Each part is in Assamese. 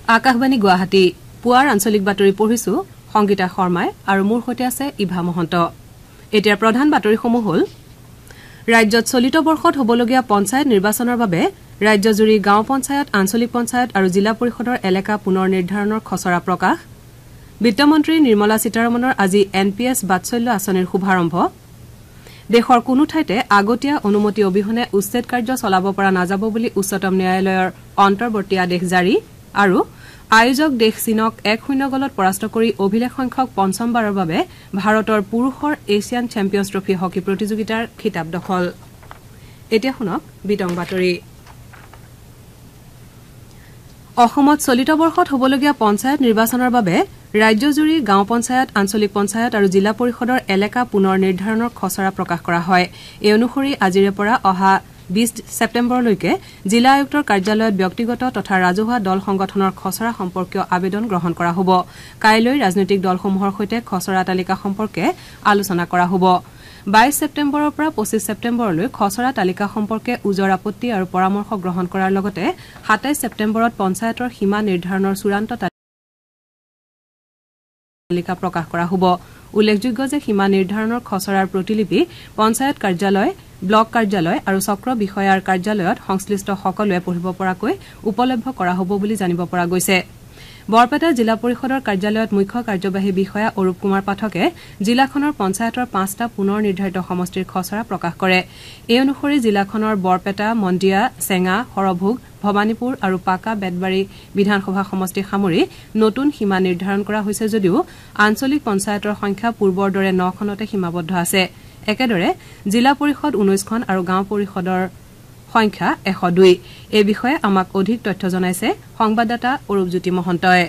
আকাশবাণী গুৱাহাটী পুৱাৰ আঞ্চলিক বাতৰি পঢ়িছো সংগীতা শৰ্মাই আৰু মোৰ সৈতে আছে ইভা মহন্ত। এতিয়া প্ৰধান বাতৰিসমূহ হ'ল ৰাজ্যত চলিত বৰ্ষত হ'বলগীয়া পঞ্চায়ত নিৰ্বাচনৰ বাবে ৰাজ্যজুৰি গাঁও পঞ্চায়ত, আঞ্চলিক পঞ্চায়ত আৰু জিলা পৰিষদৰ এলেকা পুনৰ নিৰ্ধাৰণৰ খচৰা প্ৰকাশ। বিত্তমন্ত্ৰী নিৰ্মলা সীতাৰমণৰ আজি NPS বাৎসল্য আঁচনিৰ শুভাৰম্ভ। দেশৰ কোনো ঠাইতে আগতীয়া অনুমতি অবিহনে উচ্ছেদ কাৰ্য চলাব পৰা নাযাব বুলি উচ্চতম ন্যায়ালয়ৰ অন্তৰ্বৰ্তী আদেশ জাৰি। আৰু আয়োজক দেশ চীনক 1-0 গলত পৰাস্ত কৰি অভিলেখ সংখ্যক পঞ্চমবাৰৰ বাবে ভাৰতৰ পুৰুষৰ এছিয়ান চেম্পিয়ন্ছ ট্ৰফী হকী প্ৰতিযোগিতাৰ খিতাপ দখল। এতিয়া শুনক বিতং বাতৰি। অসমত চলিত বৰ্ষত হ'বলগীয়া পঞ্চায়ত নিৰ্বাচনৰ বাবে ৰাজ্যজুৰি গাঁও পঞ্চায়ত, আঞ্চলিক পঞ্চায়ত আৰু জিলা পৰিষদৰ এলেকা পুনৰ নিৰ্ধাৰণৰ খচৰা প্ৰকাশ কৰা হয়। এই অনুসৰি আজিৰে পৰা অহা 20 ছেপ্টেম্বৰলৈকে জিলা আয়ুক্তৰ কাৰ্যালয়ত ব্যক্তিগত তথা ৰাজহুৱা দল সংগঠনৰ খচৰা সম্পৰ্কীয় আবেদন গ্ৰহণ কৰা হ'ব। কাইলৈ ৰাজনৈতিক দলসমূহৰ সৈতে খচৰা তালিকা সম্পৰ্কে আলোচনা কৰা হ'ব। 22 ছেপ্টেম্বৰৰ পৰা 25 ছেপ্টেম্বৰলৈ খচৰা তালিকা সম্পৰ্কে ওজৰ আপত্তি আৰু পৰামৰ্শ গ্ৰহণ কৰাৰ লগতে 27 ছেপ্টেম্বৰত পঞ্চায়তৰ সীমা নিৰ্ধাৰণৰ চূড়ান্ত তালিকা প্ৰকাশ কৰা হ'ব। উল্লেখযোগ্য যে সীমা নিৰ্ধাৰণৰ খচৰাৰ প্ৰতিলিপি পঞ্চায়ত কাৰ্যালয়, ব্লক কাৰ্যালয় আৰু চক্ৰ বিষয়াৰ কাৰ্যালয়ত সংশ্লিষ্ট সকলোৱে পঢ়িব পৰাকৈ উপলব্ধ কৰা হ'ব বুলি জানিব পৰা গৈছে। বৰপেটা জিলা পৰিষদৰ কাৰ্যালয়ত মুখ্য কাৰ্যবাহী বিষয়া অৰূপ কুমাৰ পাঠকে জিলাখনৰ পঞ্চায়তৰ 5টা পুনৰ নিৰ্ধাৰিত সমষ্টিৰ খচৰা প্ৰকাশ কৰে। এই অনুসৰি জিলাখনৰ বৰপেটা, মন্দিয়া, চেঙা, সৰভোগ, ভৱানীপুৰ আৰু পাকা বেতবাৰী বিধানসভা সমষ্টি সামৰি নতুন সীমা নিৰ্ধাৰণ কৰা হৈছে যদিও আঞ্চলিক পঞ্চায়তৰ সংখ্যা পূৰ্বৰ দৰে 9খনতে সীমাবদ্ধ আছে। একেদৰে জিলা পৰিষদ 19খন আৰু গাঁও পৰিষদৰ সংখ্যা 102। এই বিষয়ে আমাক অধিক তথ্য জনাইছে সংবাদদাতা অৰূপজ্যোতি মহন্তই।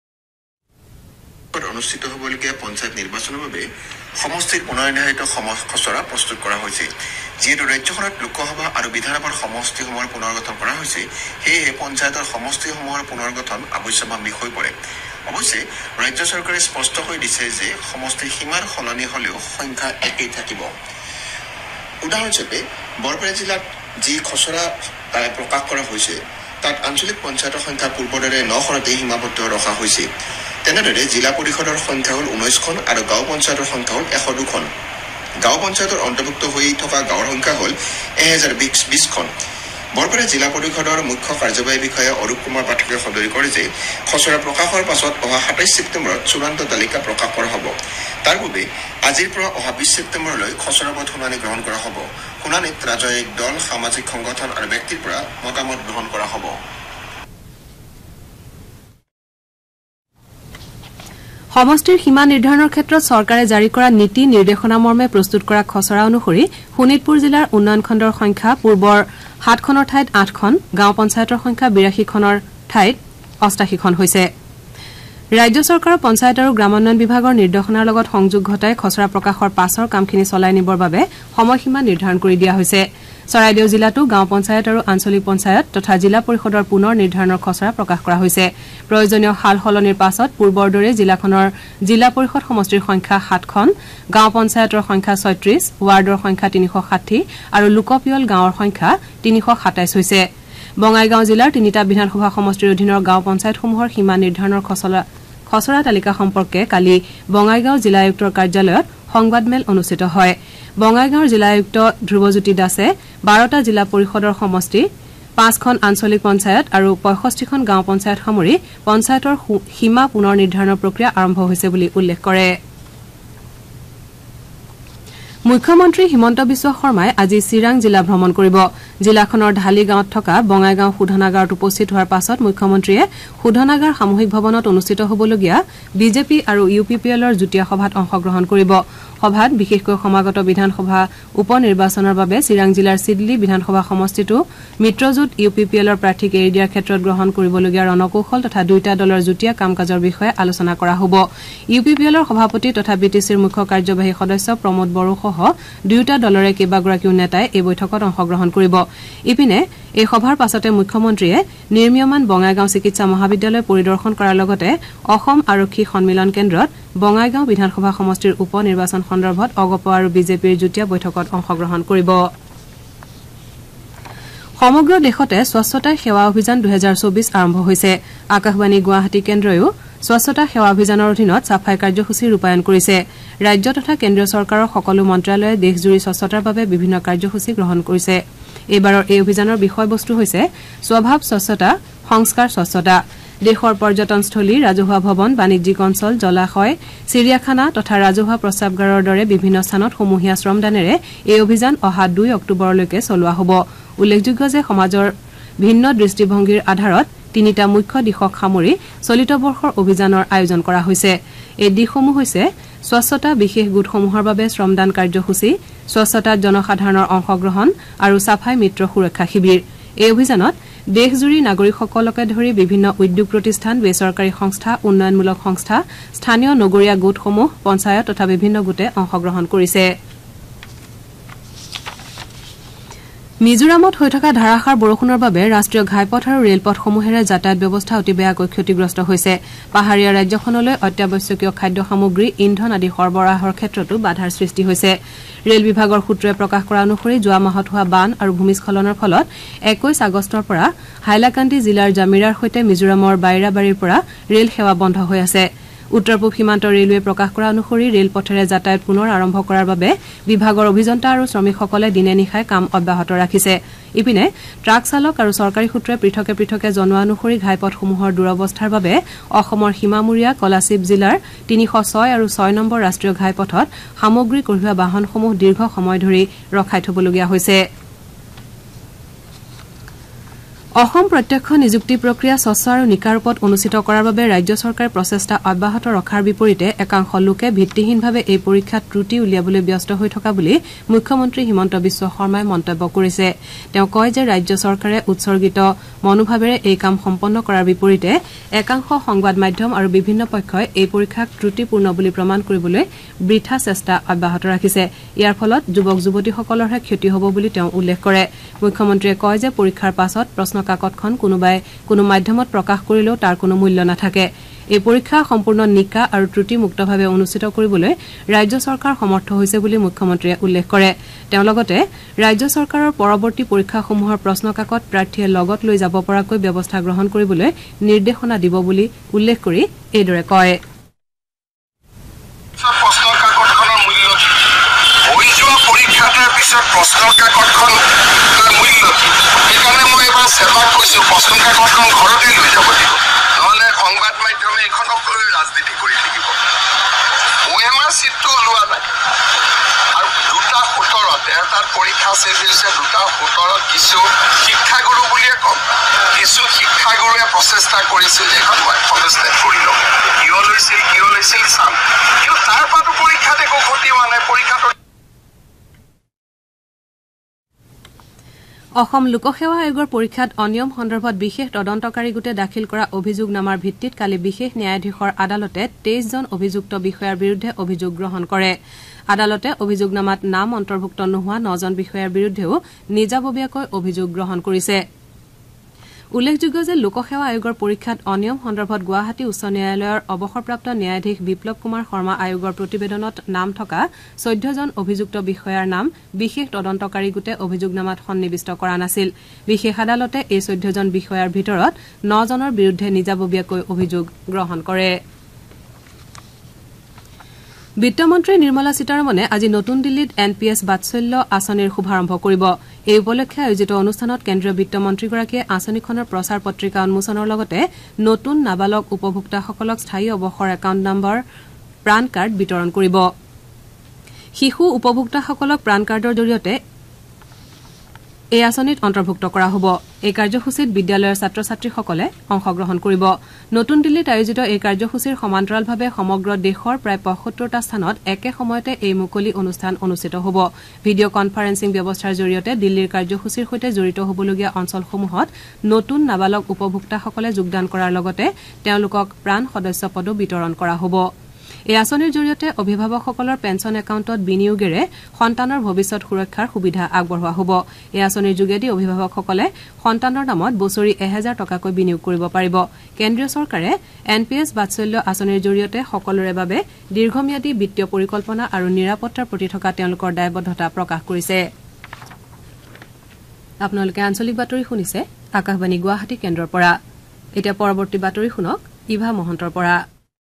অনুষ্ঠিত হ'বলগীয়া পঞ্চায়ত নিৰ্বাচনৰ বাবে সমষ্টিৰ পুনৰ্নিৰ্ধাৰিত খচৰা প্ৰস্তুত কৰা হৈছে। যিহেতু ৰাজ্যখনত লোকসভা আৰু বিধানসভাৰ সমষ্টিসমূহৰ পুনৰ্গঠন কৰা হৈছে, সেয়েহে পঞ্চায়তৰ সমষ্টিসমূহৰ পুনৰ্গঠন আৱশ্যকীয় বিষয় পৰে। অৱশ্যে ৰাজ্য চৰকাৰে স্পষ্ট কৰি দিছে যে সমষ্টিৰ সীমাৰ সলনি হ'লেও সংখ্যা একেই থাকিব। উদাহৰণস্বৰূপে বৰপেটা জিলাত যি খচৰা প্ৰকাশ কৰা হৈছে তাত আঞ্চলিক পঞ্চায়তৰ সংখ্যা পূৰ্বৰ দৰে 9খনতেই সীমাবদ্ধ ৰখা হৈছে। তেনেদৰে জিলা পৰিষদৰ সংখ্যা হ'ল 19খন আৰু গাঁও পঞ্চায়তৰ সংখ্যা হ'ল 102খন। গাঁও পঞ্চায়তৰ অন্তৰ্ভুক্ত হৈ থকা গাঁৱৰ সংখ্যা হ'ল 1020খন। বৰপেটা জিলা পৰিষদৰ মুখ্য কাৰ্যবাহী বিষয়া অৰূপ কুমাৰ পাঠকে সদৰি কৰে যে খচৰা প্ৰকাশৰ পাছত অহা 27 ছেপ্টেম্বৰত চূড়ান্ত তালিকা প্ৰকাশ কৰা হ'ব। তাৰ বাবে আজিৰ পৰা অহা 20 ছেপ্টেম্বৰলৈ খচৰাবদ্ধ শুনানি গ্ৰহণ কৰা হ'ব। শুনানিত ৰাজনৈতিক দল, সামাজিক সংগঠন আৰু ব্যক্তিৰ পৰা মতামত গ্ৰহণ কৰা হ'ব। সমষ্টিৰ সীমা নিৰ্ধাৰণৰ ক্ষেত্ৰত চৰকাৰে জাৰি কৰা নীতি নিৰ্দেশনা মৰ্মে প্ৰস্তুত কৰা খচৰা অনুসৰি শোণিতপুৰ জিলাৰ উন্নয়ন খণ্ডৰ সংখ্যা পূৰ্বৰ 7খনৰ ঠাইত 8খন, গাঁও পঞ্চায়তৰ সংখ্যা 82খনৰ ঠাইত 88খন হৈছে। ৰাজ্য চৰকাৰৰ পঞ্চায়ত আৰু গ্ৰামোন্নয়ন বিভাগৰ নিৰ্দেশনাৰ লগত সংযোগ ঘটাই খচৰা প্ৰকাশৰ পাছৰ কামখিনি চলাই নিবৰ বাবে সময়সীমা নিৰ্ধাৰণ কৰি দিয়া হৈছে। চৰাইদেউ জিলাতো গাঁও পঞ্চায়ত আৰু আঞ্চলিক পঞ্চায়ত তথা জিলা পৰিষদৰ পুনৰ নিৰ্ধাৰণৰ খচৰা প্ৰকাশ কৰা হৈছে। প্ৰয়োজনীয় সাল সলনিৰ পাছত পূৰ্বৰ দৰে জিলাখনৰ জিলা পৰিষদ সমষ্টিৰ সংখ্যা 7খন, গাঁও পঞ্চায়তৰ সংখ্যা 36, ৱাৰ্ডৰ সংখ্যা 360 আৰু লোকপিয়ল গাঁৱৰ সংখ্যা 327 হৈছে। বঙাইগাঁও জিলাৰ 3টা বিধানসভা সমষ্টিৰ অধীনৰ গাঁও পঞ্চায়তসমূহৰ সীমা নিৰ্ধাৰণৰ খচৰা তালিকা সম্পৰ্কে কালি বঙাইগাঁও জিলা আয়ুক্তৰ কাৰ্যালয়ত সংবাদমেল অনুষ্ঠিত হয়। বঙাইগাঁৱৰ জিলা আয়ুক্ত ধ্ৰুৱজ্যোতি দাসে 12টা জিলা পৰিষদৰ সমষ্টি, 5খন আঞ্চলিক পঞ্চায়ত আৰু 65খন গাঁও পঞ্চায়ত সামৰি পঞ্চায়তৰ সীমা পুনৰ নিৰ্ধাৰণৰ প্ৰক্ৰিয়া আৰম্ভ হৈছে বুলি উল্লেখ কৰে। মুখ্যমন্ত্ৰী হিমন্ত বিশ্ব শৰ্মাই আজি চিৰাং জিলা ভ্ৰমণ কৰিব। জিলাখনৰ ঢালি গাঁৱত থকা বঙাইগাঁও শোধনাগাৰত উপস্থিত হোৱাৰ পাছত মুখ্যমন্ত্ৰীয়ে শোধনাগাৰ সামূহিক ভৱনত অনুষ্ঠিত হ'বলগীয়া বিজেপি আৰু UPPLৰ যুটীয়া সভাত অংশগ্ৰহণ কৰিব। সভাত বিশেষকৈ সমাগত বিধানসভা উপ নিৰ্বাচনৰ বাবে চিৰাং জিলাৰ চিডলি বিধানসভা সমষ্টিটো মিত্ৰজোঁট UPPLৰ প্ৰাৰ্থীক এৰি দিয়াৰ ক্ষেত্ৰত গ্ৰহণ কৰিবলগীয়া ৰণকৌশল তথা দুয়োটা দলৰ যুটীয়া কাম কাজৰ বিষয়ে আলোচনা কৰা হ'ব। UPPLৰ সভাপতি তথা BTCৰ মুখ্য কাৰ্যবাহী সদস্য প্ৰমোদ বড়োসহ দুয়োটা দলৰে কেইবাগৰাকীও নেতাই এই বৈঠকত অংশগ্ৰহণ কৰিব। ইপিনে এই সভাৰ পাছতে মুখ্যমন্ত্ৰীয়ে নিৰ্মীয়মান বঙাইগাঁও চিকিৎসা মহাবিদ্যালয় পৰিদৰ্শন কৰাৰ লগতে অসম আৰক্ষী সন্মিলন কেন্দ্ৰত বঙাইগাঁও বিধানসভা সমষ্টিৰ উপ নিৰ্বাচন সন্দৰ্ভত অগপ আৰু বিজেপিৰ যুটীয়া বৈঠকত অংশগ্ৰহণ কৰিব। সমগ্ৰ দেশতে স্বচ্ছতা সেৱা অভিযান 2024 আৰম্ভ হৈছে আকাশবাণী গুৱাহাটী কেন্দ্ৰয়ো স্বচ্ছতা সেৱা অভিযানৰ অধীনত সাফাই কাৰ্যসূচী ৰূপায়ণ কৰিছে ৰাজ্য তথা কেন্দ্ৰীয় চৰকাৰৰ সকলো মন্ত্ৰালয়ে দেশজুৰি স্বচ্ছতাৰ বাবে বিভিন্ন কাৰ্যসূচী গ্ৰহণ কৰিছে এইবাৰৰ এই অভিযানৰ বিষয়বস্তু হৈছে স্বভাৱ স্বচ্ছতা সংস্কাৰ স্বচ্ছতা দেশৰ পৰ্যটনস্থলী ৰাজহুৱা ভৱন বাণিজ্যিক অঞ্চল জলাশয় চিৰিয়াখানা তথা ৰাজহুৱা প্ৰস্ৰাৱগাৰৰ দৰে বিভিন্ন স্থানত সমূহীয়া শ্ৰমদানেৰে এই অভিযান অহা 2 অক্টোবৰলৈকে চলোৱা হ'ব উল্লেখযোগ্য যে সমাজৰ ভিন্ন দৃষ্টিভংগীৰ আধাৰত তিনিটা মুখ্য দিশক সামৰি চলিত বৰ্ষৰ অভিযানৰ আয়োজন কৰা হৈছে এই দিশসমূহ হৈছে স্বচ্ছতা বিশেষ গোটসমূহৰ বাবে শ্ৰমদান কাৰ্যসূচী স্বচ্ছতাত জনসাধাৰণৰ অংশগ্ৰহণ আৰু সাফাই মিত্ৰ সুৰক্ষা শিবিৰ এই অভিযানত দেশজুৰি নাগৰিকসকলকে ধৰি বিভিন্ন উদ্যোগ প্ৰতিষ্ঠান বেচৰকাৰী সংস্থা উন্নয়নমূলক সংস্থা স্থানীয় নগৰীয়া গোটসমূহ পঞ্চায়ত তথা বিভিন্ন গোটে অংশগ্ৰহণ কৰিছে মিজোৰামত হৈ থকা ধাৰাসাৰ বৰষুণৰ বাবে ৰাষ্ট্ৰীয় ঘাইপথ আৰু ৰেলপথসমূহেৰে যাতায়াত ব্যৱস্থা অতি বেয়াকৈ ক্ষতিগ্ৰস্ত হৈছে পাহাৰীয়া ৰাজ্যখনলৈ অত্যাৱশ্যকীয় খাদ্য সামগ্ৰী ইন্ধন আদি সৰবৰাহৰ ক্ষেত্ৰতো বাধাৰ সৃষ্টি হৈছে ৰেল বিভাগৰ সূত্ৰই প্ৰকাশ কৰা অনুসৰি যোৱা মাহত হোৱা বান আৰু ভূমিস্খলনৰ ফলত 21 আগষ্টৰ পৰা হাইলাকান্দি জিলাৰ জামিৰাৰ সৈতে মিজোৰামৰ বাইৰাবাৰীৰ পৰা ৰেল সেৱা বন্ধ হৈ আছে উত্তৰ পূব সীমান্ত ৰেলৱে প্ৰকাশ কৰা অনুসৰি ৰেলপথেৰে যাতায়াত পুনৰ আৰম্ভ কৰাৰ বাবে বিভাগৰ অভিযন্তা আৰু শ্ৰমিকসকলে দিনে নিশাই কাম অব্যাহত ৰাখিছে ইপিনে ট্ৰাক চালক আৰু চৰকাৰী সূত্ৰই পৃথকে জনোৱা অনুসৰি ঘাইপথসমূহৰ দুৰৱস্থাৰ বাবে অসমৰ সীমামূৰীয়া কলাশিব জিলাৰ 306 আৰু 6 নম্বৰ ৰাষ্ট্ৰীয় ঘাইপথত সামগ্ৰী কঢ়িওৱা বাহনসমূহ দীৰ্ঘ সময় ধৰি ৰখাই থবলগীয়া হৈছে অসম প্ৰত্যক্ষ নিযুক্তি প্ৰক্ৰিয়া স্বচ্ছ আৰু নিকাৰূপত অনুষ্ঠিত কৰাৰ বাবে ৰাজ্য চৰকাৰে প্ৰচেষ্টা অব্যাহত ৰখাৰ বিপৰীতে একাংশ লোকে ভিত্তিহীনভাৱে এই পৰীক্ষাত ত্ৰুটি উলিয়াবলৈ ব্যস্ত হৈ থকা বুলি মুখ্যমন্ত্ৰী হিমন্ত বিশ্ব শৰ্মাই মন্তব্য কৰিছে তেওঁ কয় যে ৰাজ্য চৰকাৰে উৎসৰ্গিত মনোভাৱেৰে এই কাম সম্পন্ন কৰাৰ বিপৰীতে একাংশ সংবাদ মাধ্যম আৰু বিভিন্ন পক্ষই এই পৰীক্ষাক ত্ৰুটিপূৰ্ণ বুলি প্ৰমাণ কৰিবলৈ বৃথা চেষ্টা অব্যাহত ৰাখিছে ইয়াৰ ফলত যুৱক যুৱতীসকলৰহে ক্ষতি হ'ব বুলি তেওঁ উল্লেখ কৰে মুখ্যমন্ত্ৰীয়ে কয় যে পৰীক্ষাৰ পাছত প্ৰশ্ন কাকতখন কোনোবাই কোনো মাধ্যমত প্ৰকাশ কৰিলেও তাৰ কোনো মূল্য নাথাকে এই পৰীক্ষা সম্পূৰ্ণ নিকা আৰু ত্ৰুটিমুক্তভাৱে অনুষ্ঠিত কৰিবলৈ ৰাজ্য চৰকাৰ সমৰ্থ হৈছে বুলি মুখ্যমন্ত্ৰীয়ে উল্লেখ কৰে তেওঁ লগতে ৰাজ্য চৰকাৰৰ পৰৱৰ্তী পৰীক্ষাসমূহৰ প্ৰশ্ন কাকত প্ৰাৰ্থীয়ে লগত লৈ যাব পৰাকৈ ব্যৱস্থা গ্ৰহণ কৰিবলৈ নিৰ্দেশনা দিব বুলি উল্লেখ কৰি এইদৰে কয় প্ৰশ্নৰ কাকতখন মূল্য কি সেইকাৰণে মই এবাৰ চেবাক কৈছোঁ প্ৰশ্ন কাকতখন ঘৰতে লৈ যাব লাগিব নহ'লে সংবাদ মাধ্যমে এইখনক লৈ ৰাজনীতি কৰি থাকিব OMR চিটটো ওলোৱা নাই আৰু 2:17 এটাত পৰীক্ষা শেষ হৈছে 2:17 কিছু শিক্ষাগুৰু বুলিয়ে কম কিছু শিক্ষাগুৰুৱে প্ৰচেষ্টা কৰিছিল এইখন মই কনষ্টেট কৰি ল'ম কিয় লৈছিল চাম কিন্তু তাৰ পৰাতো পৰীক্ষাত একো ক্ষতি হোৱা নাই পৰীক্ষাটো অসম লোকসেৱা আয়োগৰ পৰীক্ষাত অনিয়ম সন্দৰ্ভত বিশেষ তদন্তকাৰী গোটে দাখিল কৰা অভিযোগনামাৰ ভিত্তিত কালি বিশেষ ন্যায়াধীশৰ আদালতে 23 জন অভিযুক্ত বিষয়াৰ বিৰুদ্ধে অভিযোগ গ্ৰহণ কৰে আদালতে অভিযোগনামাত নাম অন্তৰ্ভুক্ত নোহোৱা 9 জন বিষয়াৰ বিৰুদ্ধেও নিজাববীয়াকৈ অভিযোগ গ্ৰহণ কৰিছে উল্লেখযোগ্য যে লোকসেৱা আয়োগৰ পৰীক্ষাত অনিয়ম সন্দৰ্ভত গুৱাহাটী উচ্চ ন্যায়ালয়ৰ অৱসৰপ্ৰাপ্ত ন্যায়াধীশ বিপ্লৱ কুমাৰ শৰ্মা আয়োগৰ প্ৰতিবেদনত নাম থকা 14 জন অভিযুক্ত বিষয়াৰ নাম বিশেষ তদন্তকাৰী গোটে অভিযোগনামাত সন্নিবিষ্ট কৰা নাছিল বিশেষ আদালতে এই 14 জন বিষয়াৰ ভিতৰত 9 জনৰ বিৰুদ্ধে নিজাববীয়াকৈ অভিযোগ গ্ৰহণ কৰে বিত্তমন্ত্ৰী নিৰ্মলা সীতাৰমণে আজি নতুন দিল্লীত NPS বাৎসল্য আঁচনিৰ শুভাৰম্ভ কৰিব এই উপলক্ষে আয়োজিত অনুষ্ঠানত কেন্দ্ৰীয় বিত্তমন্ত্ৰীগৰাকীয়ে আঁচনিখনৰ প্ৰচাৰ পত্ৰিকা উন্মোচনৰ লগতে নতুন নাবালক উপভোক্তাসকলক স্থায়ী অৱসৰ একাউণ্ট নম্বৰ প্ৰাণ কাৰ্ড বিতৰণ কৰিব শিশু উপভোক্তাসকলক প্ৰাণ কাৰ্ডৰ জৰিয়তে এই আঁচনিত অন্তৰ্ভুক্ত কৰা হ'ব এই কাৰ্যসূচীত বিদ্যালয়ৰ ছাত্ৰ ছাত্ৰীসকলে অংশগ্ৰহণ কৰিব নতুন দিল্লীত আয়োজিত এই কাৰ্যসূচীৰ সমান্তৰালভাৱে সমগ্ৰ দেশৰ প্ৰায় ৭৫টা স্থানত একে সময়তে এই মুকলি অনুষ্ঠান অনুষ্ঠিত হ'ব ভিডিঅ' কনফাৰেন্সিং ব্যৱস্থাৰ জৰিয়তে দিল্লীৰ কাৰ্যসূচীৰ সৈতে জড়িত হ'বলগীয়া অঞ্চলসমূহত নতুন নাবালক উপভোক্তাসকলে যোগদান কৰাৰ লগতে তেওঁলোকক প্ৰাণ সদস্য পদো বিতৰণ কৰা হ'ব এই আঁচনিৰ জৰিয়তে অভিভাৱকসকলৰ পেঞ্চন একাউণ্টত বিনিয়োগেৰে সন্তানৰ ভৱিষ্যৎ সুৰক্ষাৰ সুবিধা আগবঢ়োৱা হ'ব এই আঁচনিৰ যোগেদি অভিভাৱকসকলে সন্তানৰ নামত বছৰি 1000 টকাকৈ বিনিয়োগ কৰিব পাৰিব কেন্দ্ৰীয় চৰকাৰে NPS বাৎসল্য আঁচনিৰ জৰিয়তে সকলোৰে বাবে দীৰ্ঘম্যাদী বিত্তীয় পৰিকল্পনা আৰু নিৰাপত্তাৰ প্ৰতি থকা তেওঁলোকৰ দায়বদ্ধতা প্ৰকাশ কৰিছে আপোনালোকে আঞ্চলিক বাতৰি শুনিছে আকাশবাণী গুৱাহাটী কেন্দ্ৰৰ পৰা এতিয়া পৰৱৰ্তী বাতৰি শুনক ইভা মহন্তৰ পৰা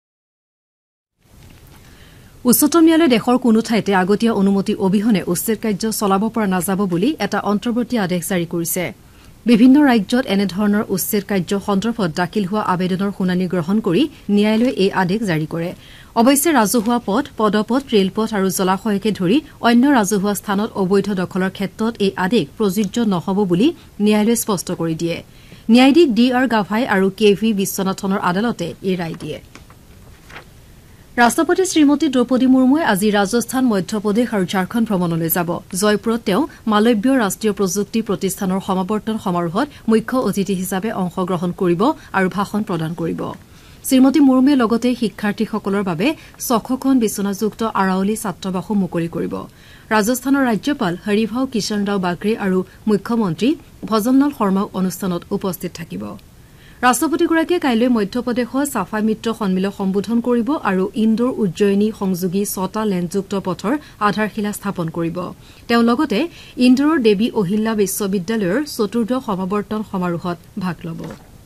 উচ্চতম ন্যায়ালয়ে দেশৰ কোনো ঠাইতে আগতীয়া অনুমতি অবিহনে উচ্ছেদ কাৰ্য চলাব পৰা নাযাব বুলি এটা অন্তৰ্বৰ্তী আদেশ জাৰি কৰিছে বিভিন্ন ৰাজ্যত এনেধৰণৰ উচ্ছেদ কাৰ্য সন্দৰ্ভত দাখিল হোৱা আবেদনৰ শুনানি গ্ৰহণ কৰি ন্যায়ালয়ে এই আদেশ জাৰি কৰে অৱশ্যে ৰাজহুৱা পথ পদপথ ৰেলপথ আৰু জলাশয়কে ধৰি অন্য ৰাজহুৱা স্থানত অবৈধ দখলৰ ক্ষেত্ৰত এই আদেশ প্ৰযোজ্য নহব বুলি ন্যায়ালয়ে স্পষ্ট কৰি দিয়ে ন্যায়াধীশ ডি আৰ গাভাই আৰু কে ভি বিশ্বনাথনৰ আদালতে এই ৰায় দিয়ে ৰাষ্ট্ৰপতি শ্ৰীমতী দ্ৰৌপদী মুৰ্মুৱে আজি ৰাজস্থান মধ্যপ্ৰদেশ আৰু ঝাৰখণ্ড ভ্ৰমণলৈ যাব জয়পুৰত তেওঁ মালব্য ৰাষ্ট্ৰীয় প্ৰযুক্তি প্ৰতিষ্ঠানৰ সমাৱৰ্তন সমাৰোহত মুখ্য অতিথি হিচাপে অংশগ্ৰহণ কৰিব আৰু ভাষণ প্ৰদান কৰিব শ্ৰীমতী মুৰ্মুৱে লগতে শিক্ষাৰ্থীসকলৰ বাবে ৬খন বিচনাযুক্ত আৰাৱলী ছাত্ৰাবাসো মুকলি কৰিব ৰাজস্থানৰ ৰাজ্যপাল হৰিভাও কিষণৰাও বাগৰে আৰু মুখ্যমন্ত্ৰী ভজনলাল শৰ্মাও অনুষ্ঠানত উপস্থিত থাকিব ৰাষ্ট্ৰপতিগৰাকীয়ে কাইলৈ মধ্যপ্ৰদেশত চাফাই মিত্ৰ সন্মিলন সম্বোধন কৰিব আৰু ইন্দোৰ উজ্জয়িনী সংযোগী ৬টা লেনযুক্ত পথৰ আধাৰশিলা স্থাপন কৰিব তেওঁ লগতে ইন্দোৰৰ দেৱী অহিল্যা বিশ্ববিদ্যালয়ৰ চতুৰ্দশ সমাৱৰ্তন সমাৰোহত ভাগ ল'ব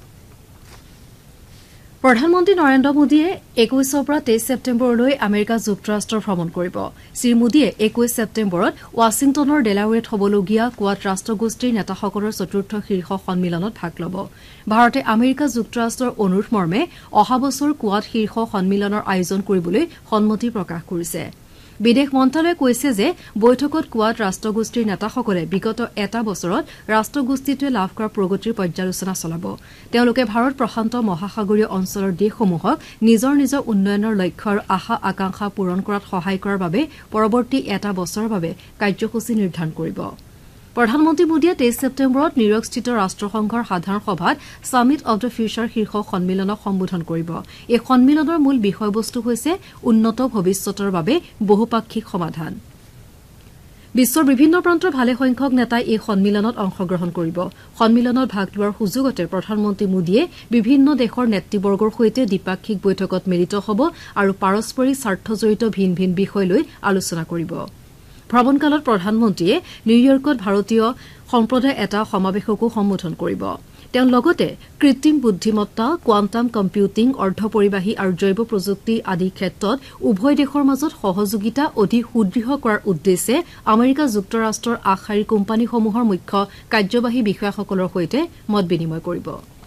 প্ৰধানমন্ত্ৰী নৰেন্দ্ৰ মোদীয়ে ২১ পৰা ২৩ ছেপ্টেম্বৰলৈ আমেৰিকা যুক্তৰাষ্ট্ৰ ভ্ৰমণ কৰিব শ্ৰীমোদীয়ে ২১ ছেপ্টেম্বৰত ৱাশ্বিংটনৰ ডেলাৱেৰত হ'বলগীয়া কোৱাড ৰাষ্ট্ৰগোষ্ঠীৰ নেতাসকলৰ চতুৰ্থ শীৰ্ষ সন্মিলনত ভাগ ল'ব ভাৰতে আমেৰিকা যুক্তৰাষ্ট্ৰৰ অনুৰোধ মৰ্মে অহা বছৰ কোৱাড শীৰ্ষ সন্মিলনৰ আয়োজন কৰিবলৈ সন্মতি প্ৰকাশ কৰিছে বিদেশ মন্ত্ৰালয়ে কৈছে যে বৈঠকত কোৱাড ৰাষ্ট্ৰগোষ্ঠীৰ নেতাসকলে বিগত এটা বছৰত ৰাষ্ট্ৰগোষ্ঠীটোৱে লাভ কৰা প্ৰগতিৰ পৰ্যালোচনা চলাব তেওঁলোকে ভাৰত প্ৰশান্ত মহাসাগৰীয় অঞ্চলৰ দেশসমূহক নিজৰ নিজৰ উন্নয়নৰ লক্ষ্য আৰু আশা আকাংক্ষা পূৰণ কৰাত সহায় কৰাৰ বাবে পৰৱৰ্তী এটা বছৰৰ বাবে কাৰ্যসূচী নিৰ্ধাৰণ কৰিব প্ৰধানমন্ত্ৰী মোদীয়ে ২৩ ছেপ্টেম্বৰত নিউয়ৰ্কস্থিত ৰাষ্ট্ৰসংঘৰ সাধাৰণ সভাত সামিট অব দ্য ফিউচাৰ শীৰ্ষ সন্মিলনক সম্বোধন কৰিব এই সন্মিলনৰ মূল বিষয়বস্তু হৈছে উন্নত ভৱিষ্যতৰ বাবে বহুপাক্ষিক সমাধান বিশ্বৰ বিভিন্ন প্ৰান্তৰ ভালেসংখ্যক নেতাই এই সন্মিলনত অংশগ্ৰহণ কৰিব সন্মিলনত ভাগ লোৱাৰ সুযোগতে প্ৰধানমন্ত্ৰী মোদীয়ে বিভিন্ন দেশৰ নেতৃবৰ্গৰ সৈতে দ্বিপাক্ষিক বৈঠকত মিলিত হ'ব আৰু পাৰস্পৰিক স্বাৰ্থজড়িত ভিন ভিন বিষয় লৈ আলোচনা কৰিব ভ্ৰমণকালত প্ৰধানমন্ত্ৰীয়ে নিউয়ৰ্কত ভাৰতীয় সম্প্ৰদায় এটা সমাৱেশকো সম্বোধন কৰিব তেওঁ লগতে কৃত্ৰিম বুদ্ধিমত্তা কোৱাণ্টাম কম্পিউটিং অৰ্ধপৰিবাহী আৰু জৈৱ প্ৰযুক্তি আদি ক্ষেত্ৰত উভয় দেশৰ মাজত সহযোগিতা অধিক সুদৃঢ় কৰাৰ উদ্দেশ্যে আমেৰিকা যুক্তৰাষ্ট্ৰৰ আগশাৰীৰ কোম্পানীসমূহৰ মুখ্য কাৰ্যবাহী বিষয়াসকলৰ সৈতে মত বিনিময় কৰিব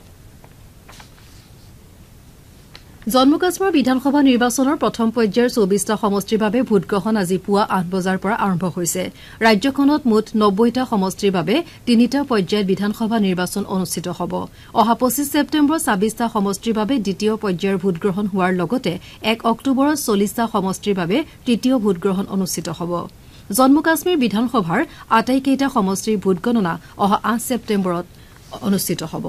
জম্মু কাশ্মীৰ বিধানসভা নিৰ্বাচনৰ প্ৰথম পৰ্যায়ৰ ২৪টা সমষ্টিৰ বাবে ভোটগ্ৰহণ আজি পুৱা ৮ বজাৰ পৰা আৰম্ভ হৈছে ৰাজ্যখনত মুঠ ৯০টা সমষ্টিৰ বাবে ৩টা পৰ্যায়ত বিধানসভা নিৰ্বাচন অনুষ্ঠিত হ'ব অহা ২৫ ছেপ্টেম্বৰত ২৬টা সমষ্টিৰ বাবে দ্বিতীয় পৰ্যায়ৰ ভোটগ্ৰহণ হোৱাৰ লগতে ১ অক্টোবৰত ৪০টা সমষ্টিৰ বাবে তৃতীয় ভোটগ্ৰহণ অনুষ্ঠিত হ'ব জম্মু কাশ্মীৰ বিধানসভাৰ আটাইকেইটা সমষ্টিৰ ভোটগণনা অহা ৮ ছেপ্টেম্বৰত অনুষ্ঠিত হ'ব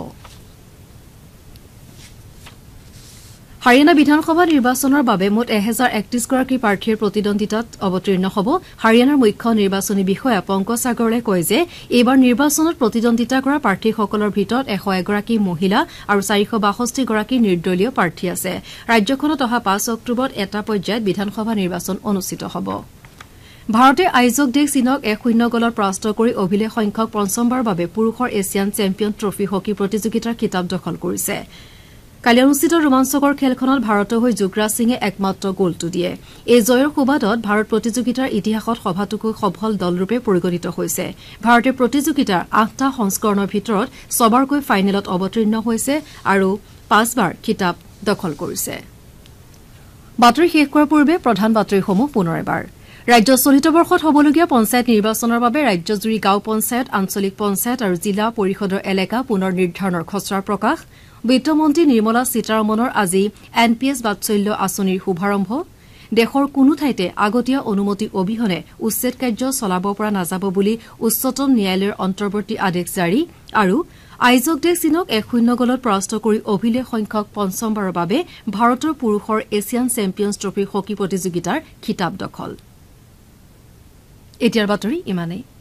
হাৰিয়ানা বিধানসভা নিৰ্বাচনৰ বাবে মুঠ ১০৩১ গৰাকী প্ৰাৰ্থীৰ প্ৰতিদ্বন্দ্বিতাত অৱতীৰ্ণ হ'ব হাৰিয়ানাৰ মুখ্য নিৰ্বাচনী বিষয়া পংকজ আগৰৱালে কয় যে এইবাৰ নিৰ্বাচনত প্ৰতিদ্বন্দ্বিতা কৰা প্ৰাৰ্থীসকলৰ ভিতৰত ১০১ গৰাকী মহিলা আৰু ৪৬২ গৰাকী নিৰ্দলীয় প্ৰাৰ্থী আছে ৰাজ্যখনত অহা ৫ অক্টোবৰত এটা পৰ্যায়ত বিধানসভা নিৰ্বাচন অনুষ্ঠিত হ'ব ভাৰতে আয়োজক দেশ চীনক ১-০ গলত পৰাস্ত কৰি অভিলেখ সংখ্যক পঞ্চমবাৰৰ বাবে পুৰুষৰ এছিয়ান চেম্পিয়ন ট্ৰফী হকী প্ৰতিযোগিতাৰ খিতাপ দখল কৰিছে কালি অনুষ্ঠিত ৰোমাঞ্চকৰ খেলখনত ভাৰতৰ হৈ যুৱৰাজ সিঙে একমাত্ৰ গলটো দিয়ে এই জয়ৰ সুবাদত ভাৰত প্ৰতিযোগিতাৰ ইতিহাসত সবাতোকৈ সফল দলৰূপে পৰিগণিত হৈছে ভাৰতে প্ৰতিযোগিতাৰ ৮টা সংস্কৰণৰ ভিতৰত ছবাৰকৈ ফাইনেলত অৱতীৰ্ণ হৈছে আৰু ৫বাৰ খিতাপ দখল কৰিছে বাতৰি শেষ কৰাৰ পূৰ্বে প্ৰধান বাতৰিসমূহ পুনৰ এবাৰ ৰাজ্যৰ চলিত বৰ্ষত হ'বলগীয়া পঞ্চায়ত নিৰ্বাচনৰ বাবে ৰাজ্যজুৰি গাঁও পঞ্চায়ত আঞ্চলিক পঞ্চায়ত আৰু জিলা পৰিষদৰ এলেকা পুনৰ নিৰ্ধাৰণৰ খচৰা প্ৰকাশ বিত্তমন্ত্ৰী নিৰ্মলা সীতাৰমণৰ আজি এনপিএছ বাৎসল্য আঁচনিৰ শুভাৰম্ভ দেশৰ কোনো ঠাইতে আগতীয়া অনুমতি অবিহনে উচ্ছেদ কাৰ্য চলাব পৰা নাযাব বুলি উচ্চতম ন্যায়ালয়ৰ অন্তৰ্বৰ্তী আদেশ জাৰি আৰু আয়োজক দেশ চীনক ১-০ গলত পৰাস্ত কৰি অভিলেখ সংখ্যক পঞ্চমবাৰৰ বাবে ভাৰতৰ পুৰুষৰ এছিয়ান চেম্পিয়নছ ট্ৰফীৰ হকী প্ৰতিযোগিতাৰ খিতাপ দখল এতিয়াৰ বাতৰি ইমানেই